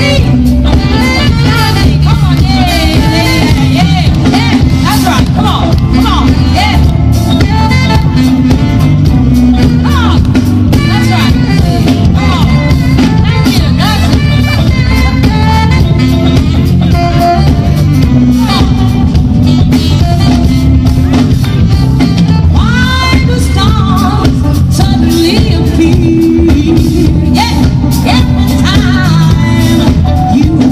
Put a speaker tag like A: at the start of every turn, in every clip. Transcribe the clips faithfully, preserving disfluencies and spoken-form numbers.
A: You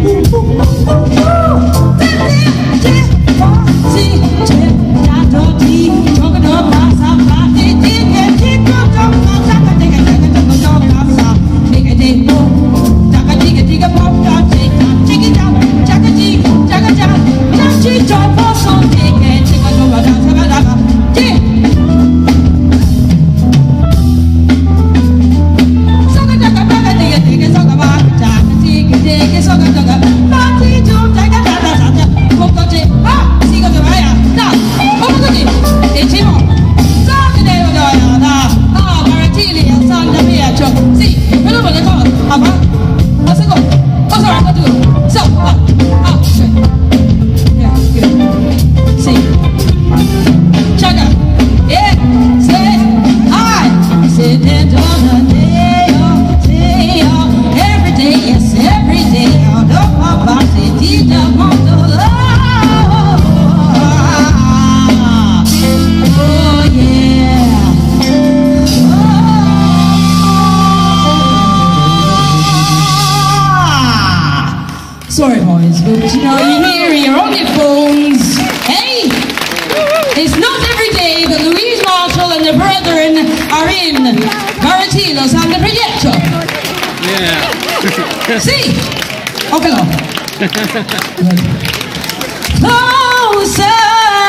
A: Sorry, boys, but you know, you're here, you're on your phones. Hey! It's not every day that Louise Marshall and the brethren are in Baratilos and the Proyecto.
B: Yeah.
A: See? Okay, no. Closer!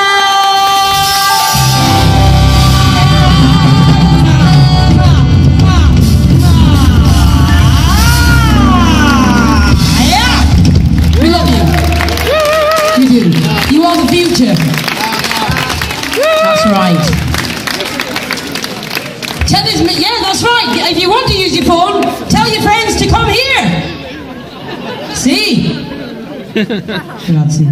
A: You are the future. That's right. Tell us, yeah, that's right. If you want to use your phone, tell your friends to come here. See? Grazie.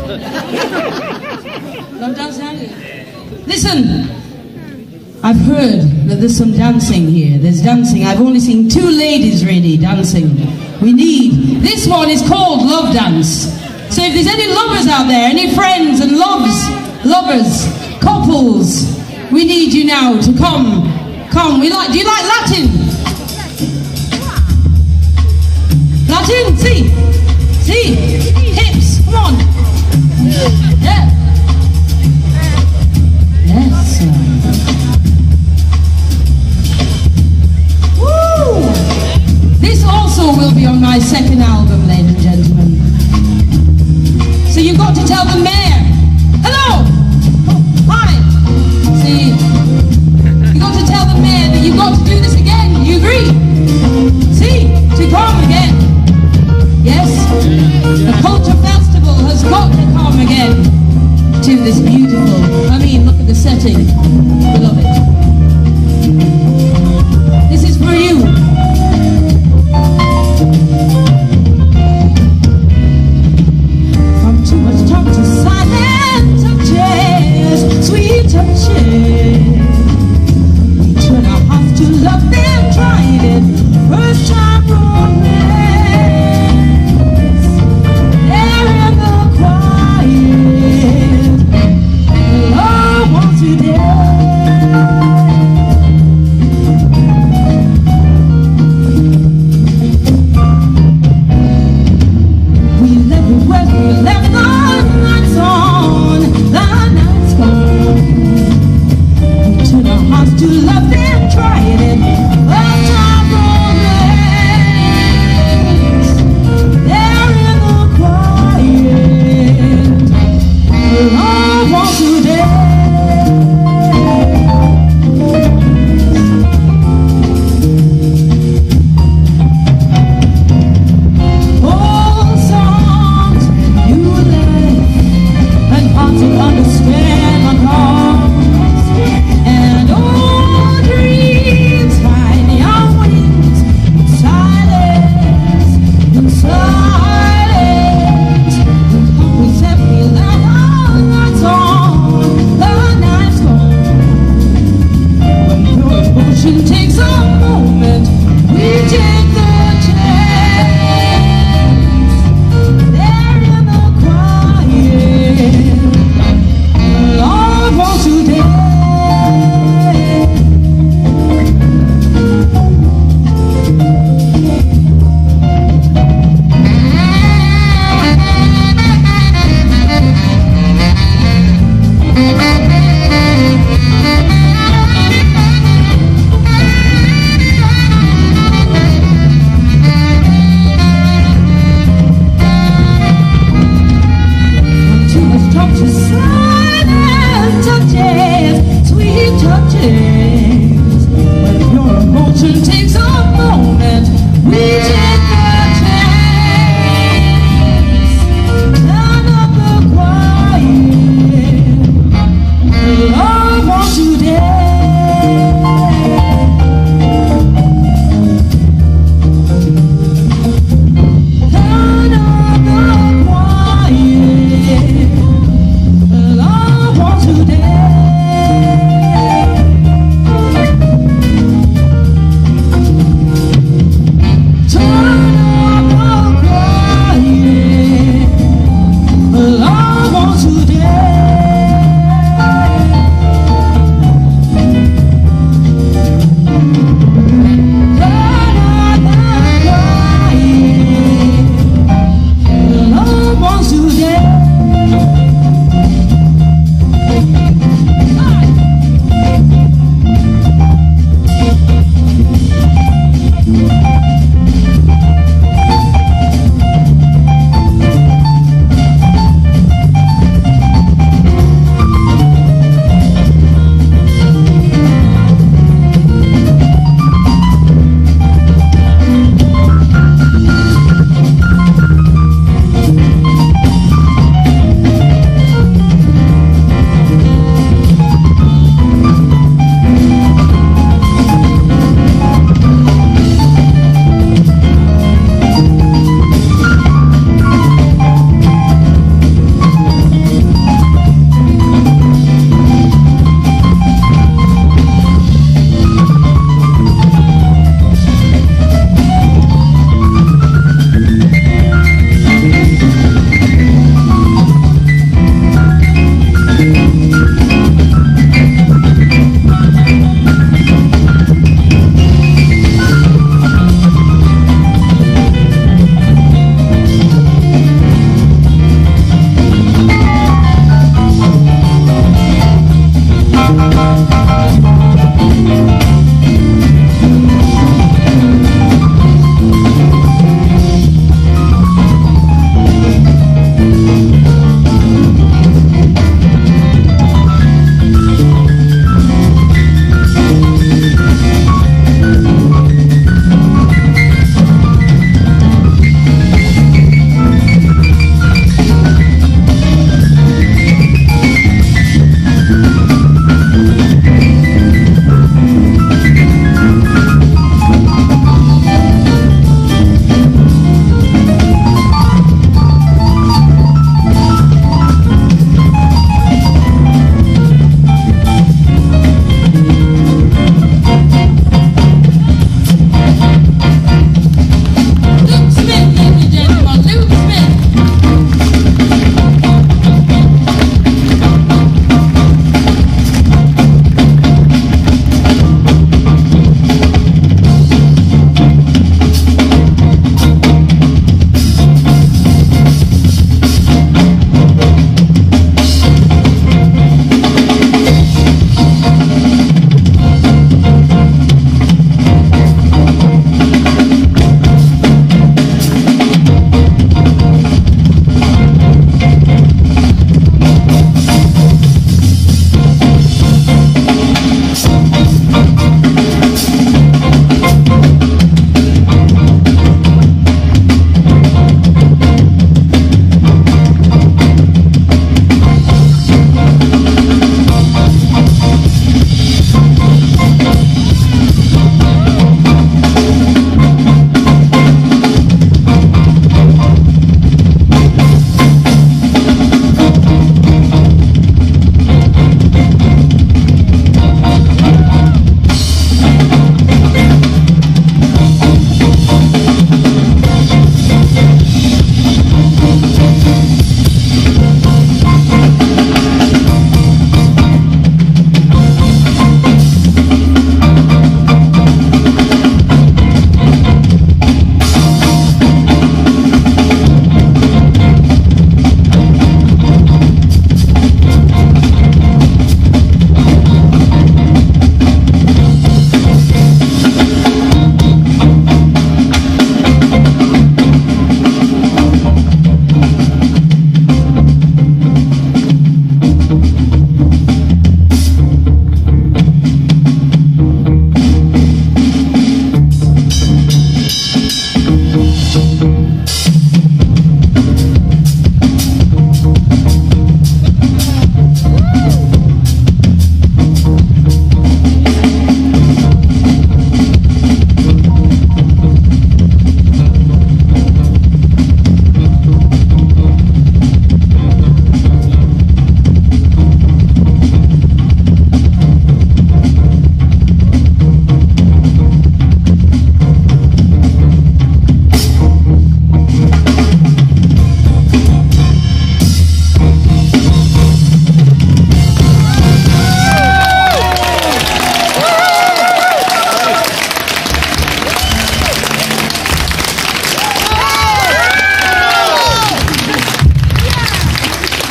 A: Listen, I've heard that there's some dancing here. There's dancing. I've only seen two ladies really dancing. We need, this one is called Love Dance. So if there's any lovers out there, any friends and loves, lovers, couples, we need you now to come. Come, we like, do you like Latin? Latin, see? See? Hips, come on. Yeah. Yes, sir. Woo! This also will be on my second album, ladies and gentlemen. So you've got to tell the mayor, hello, oh, hi, see, you've got to tell the mayor that you've got to do this again, you agree? See, to come again, yes, the Culture Festival has got to come again to this beautiful, I mean, look at the setting, we love it. This is for you. Too much talk to silent touches, sweet touches. Each one I have to love them, tried it, first time romance. There in the quiet, the love wants you there.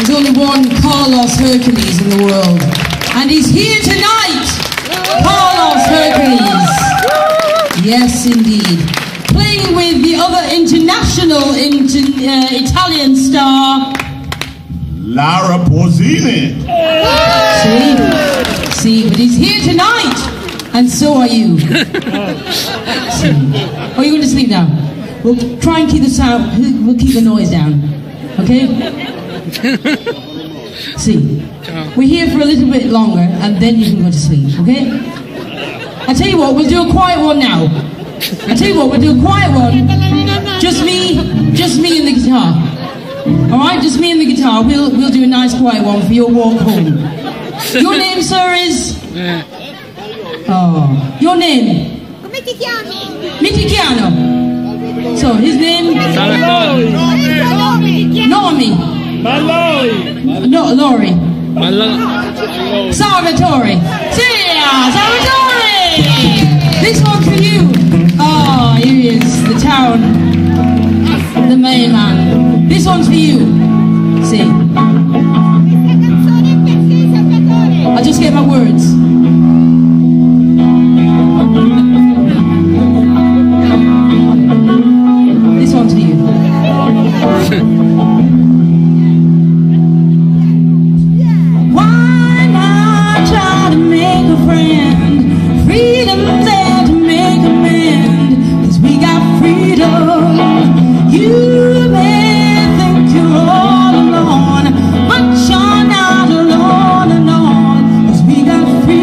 A: There's only one Carlos Hercules in the world. And he's here tonight! Carlos Hercules! Yes, indeed. Playing with the other international inter uh, Italian star...
B: Laura Pausini.
A: See? See, but he's here tonight! And so are you. See? Oh, you're going to sleep now? We'll try and keep the sound, we'll keep the noise down. Okay? See, we're here for a little bit longer and then you can go to sleep, okay? I tell you what, we'll do a quiet one now. I tell you what, we'll do a quiet one. Just me, just me and the guitar. Alright, just me and the guitar. We'll we'll do a nice quiet one for your walk home. Your name, sir, is? Oh, your name? Mitichiano. So, his name? Nomi.
C: Malloy.
A: No, Lori.
C: Malloy.
A: Salvatore. Sia, Salvatore! This one for you. Oh, here he is, the town, the main man. This one's for you. See. I'll just get my words. This one's for you. Why not try to make a friend? Freedom's there to make amends, 'cause we got freedom. You may think you're all alone, but you're not alone, alone, 'cause we got freedom.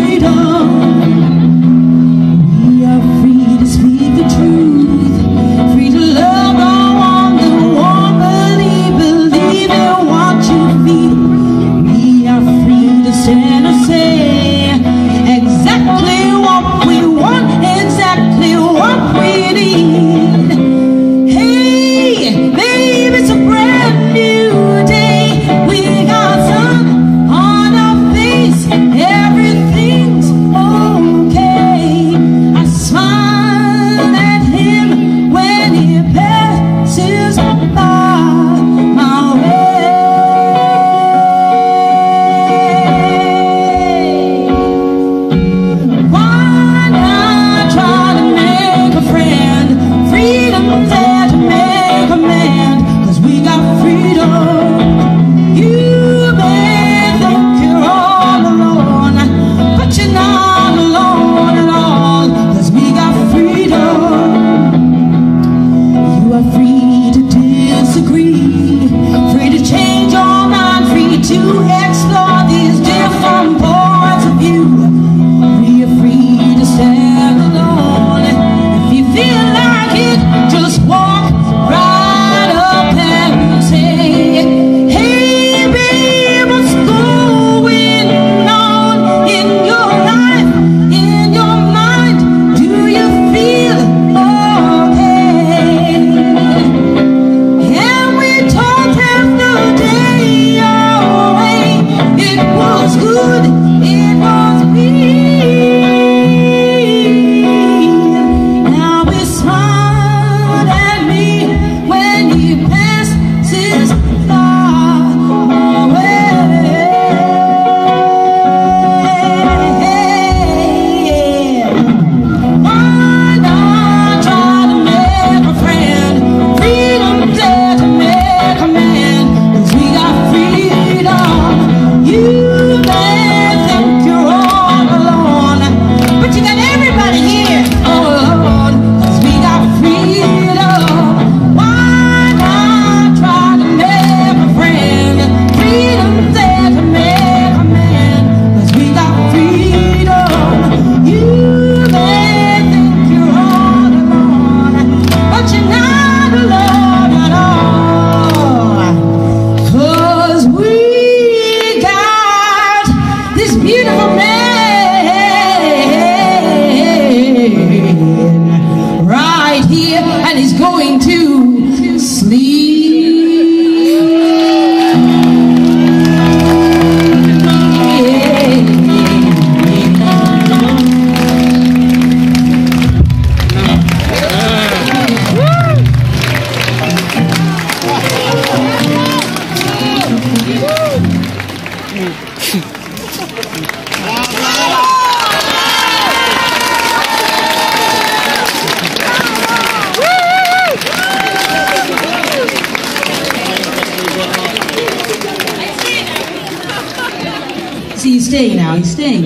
A: staying now. He's staying.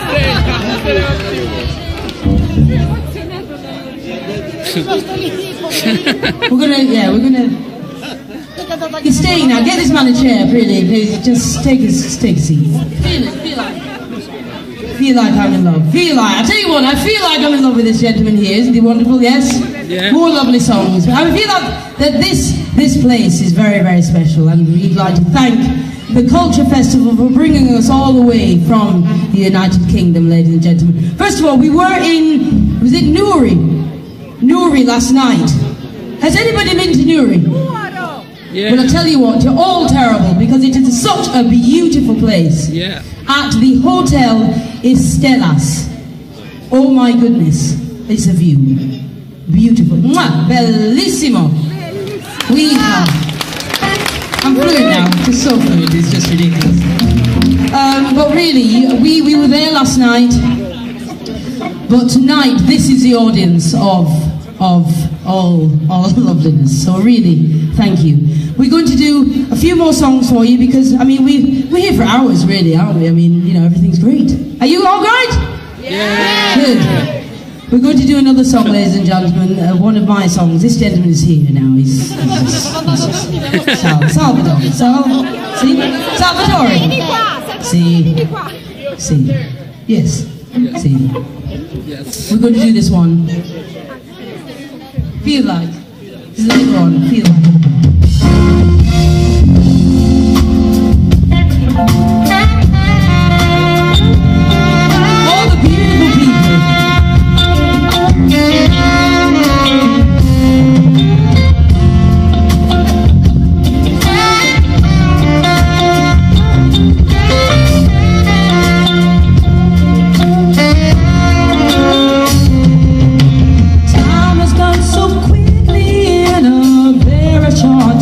A: We're gonna, yeah, we're gonna. He's staying now. Get this man a chair, really, please. Just take his, take a seat. Feel it, feel like. Feel like I'm in love. Feel like. I tell you what, I feel like I'm in love with this gentleman here. Isn't he wonderful? Yes.
C: Yeah.
A: More lovely songs. I feel like that this this place is very, very special, and we'd like to thank the Culture Festival for bringing us all the way from the United Kingdom, ladies and gentlemen. First of all, we were in, was it Newry? Newry last night. Has anybody been to Newry?
C: Yeah.
A: Well, I tell you what, you're all terrible, because it is such a beautiful place.
C: Yeah.
A: At the Hotel Estelas. Oh my goodness, it's a view. Beautiful. Mwah, bellissimo. We have. I'm fluent now. It's so fluent. It's just ridiculous. Um, but really, we, we were there last night. But tonight, this is the audience of of all all loveliness. So really, thank you. We're going to do a few more songs for you because I mean we we're here for hours, really, aren't we? I mean, you know, everything's great. Are you all right?
C: Yeah.
A: Good. We're going to do another song, ladies and gentlemen. Uh, one of my songs. This gentleman is here now. He's, he's, just, he's just Sal, Salvador. Sal, see, Salvatore. See, see, yes, see.
C: Yes.
A: We're going to do this one. Feel like. This is later on. Feel like. All the beautiful people. Time has gone so quickly in a very short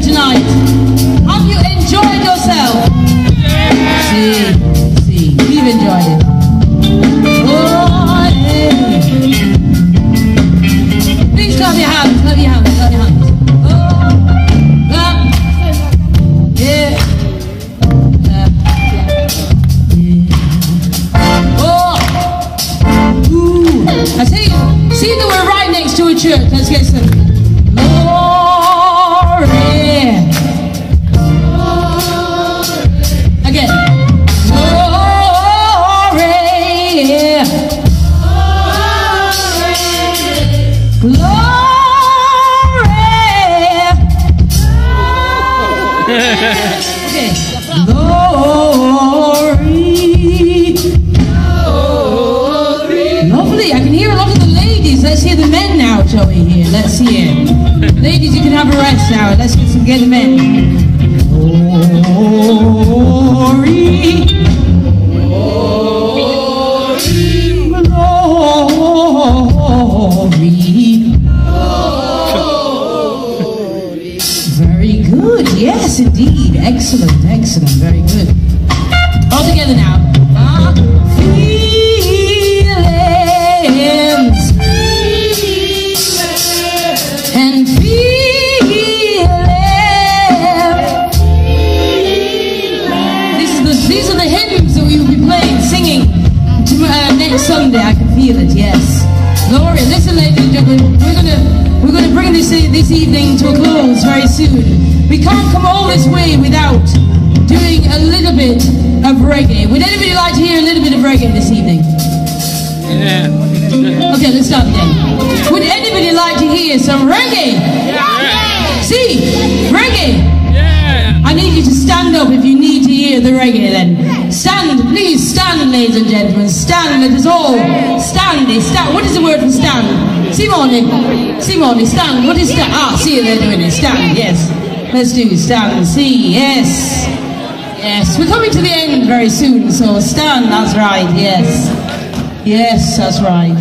A: tonight? Have you enjoyed yourself? See, see, we've enjoyed it. Oh, yeah. Please clap your hands, clap your hands, clap your hands. Oh, clap. Yeah. Clap. Yeah. Oh. Ooh. I see, see that we're right next to a church. Let's get some. Again. Lovely. I can hear a lot of the ladies. Let's hear the men now, shall we hear? Let's hear. Ladies, you can have a rest now. Let's get some get the men. Glory. Glory. Very good. Yes, indeed. Excellent, excellent. Very good. All together now. Ah, feelings and feelings. These are the, these are the hymns that we will be playing, singing to, uh, next Sunday. I can feel it. Yes. Glory. Listen, ladies and gentlemen, we're gonna we're gonna bring this this evening to a close very soon. We can't come all this way without doing a little bit of reggae. Would anybody like to hear a little bit of reggae this evening?
C: Yeah.
A: Okay, let's start again. Would anybody like to hear some reggae?
C: Yeah.
A: See, reggae.
C: Yeah.
A: I need you to stand up if you need to hear the reggae then. Stand, please stand, ladies and gentlemen. Stand, let us all stand. Stand. What is the word for stand? Simone, Simone, stand. What is stand? Ah, see, they're doing it. Stand, yes. Let's do stand, see, yes. Yes, we're coming to the end very soon, so stand, that's right, yes. Yes, that's right.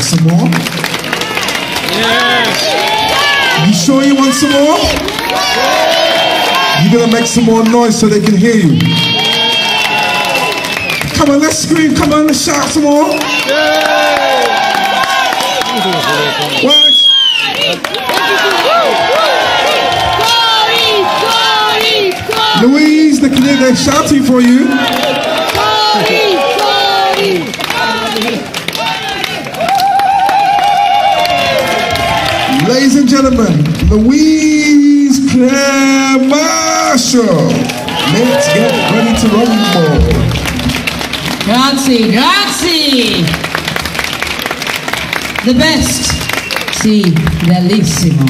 D: Some more?
C: Yes.
D: You sure you want some more? You're gonna make some more noise so they can hear you. Come on, let's scream. Come on, let's shout some more. What? Louise, the Canadian shouting for you. Ladies and gentlemen, Louise Claire Marshall. Let's get ready to rumble.
A: Grazie, grazie. The best. Sì, bellissimo.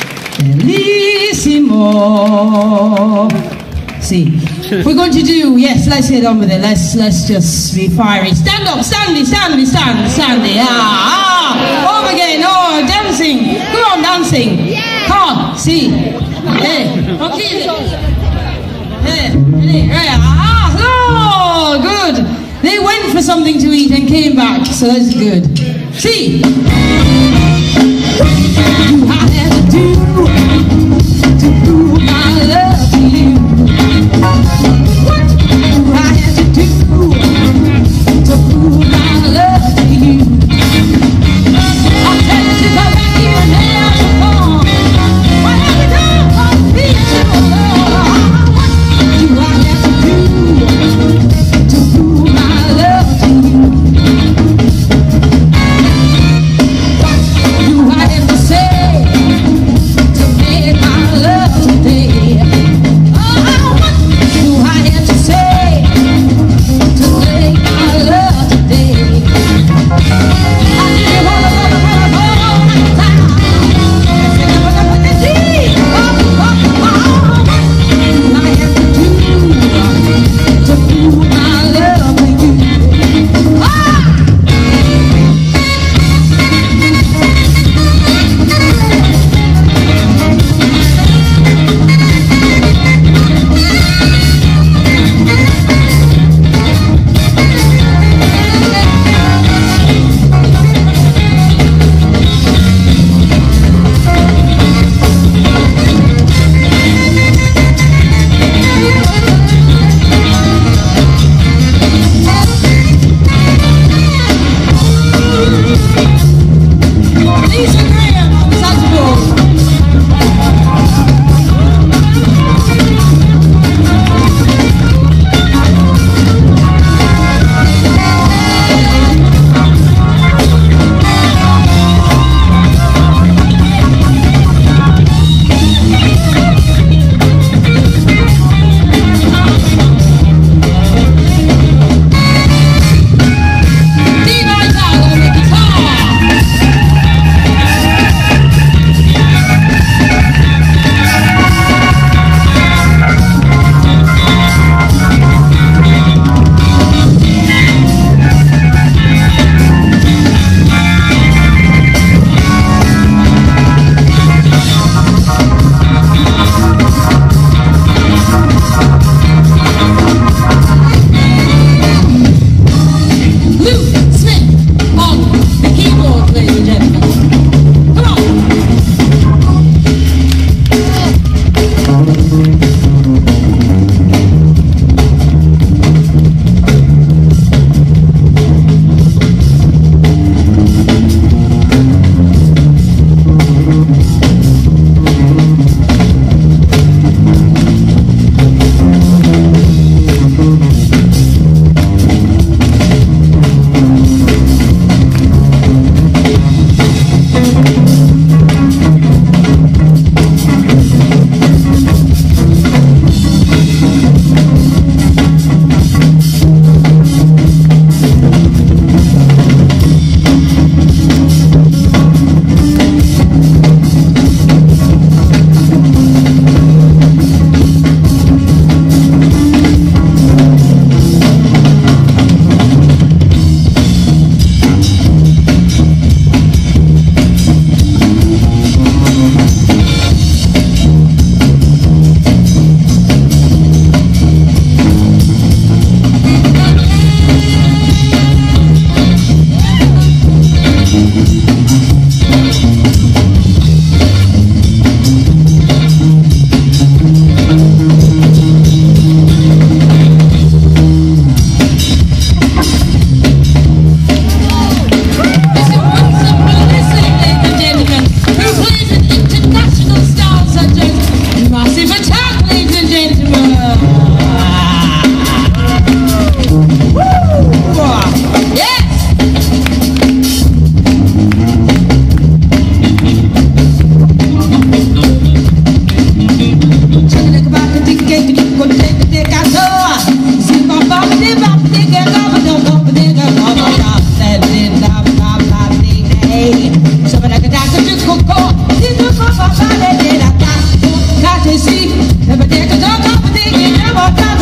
A: Bellissimo. See, we're going to do, yes, let's get on with it. Let's let's just be fiery. Stand up, standy, standy, stand, standy. Ah, ah. Over again. Oh, dancing. Come on, dancing. Come on, see. Hey, okay. Hey, hey, hey. Ah, oh, good. They went for something to eat and came back, so that's good. See. You had to do to prove my love to you. What do I have to do to prove my love to you? I'll tell you to go back here and there to come. What have you done for me to love? What do I have to do to prove my love to you? What do I have to say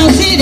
A: Now see